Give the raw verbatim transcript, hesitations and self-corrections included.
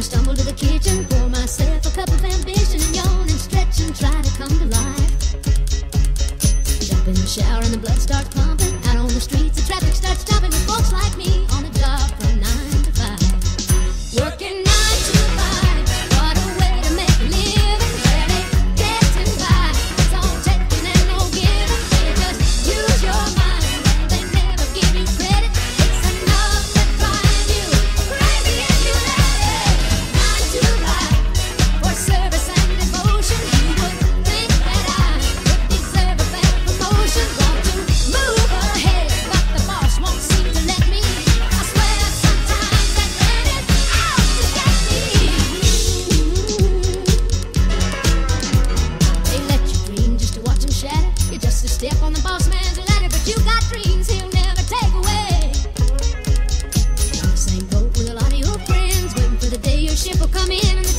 stumble to the kitchen, pour myself a cup of ambition, and yawn and stretch and try to come to life. Jump in the shower and the blood starts pumping. Out on the streets, the traffic starts jumping with folks like me on the job from nine to five. Working nine to five, what a way to make a living. Barely getting by, it's all taking and no giving. They just use your mind and they never give you credit. It's enough to drive you crazy if you let it. Nine to five, for service and devotion. You would think that I would deserve a better promotion. Want to move ahead, but the boss won't seem to let me. I swear sometimes that man is out to get me. They let you dream just to watch him shatter. You're just a step on the boss man's ladder, but you got dreams he'll never take away. On the same boat with a lot of your friends, waiting for the day your ship will come in and the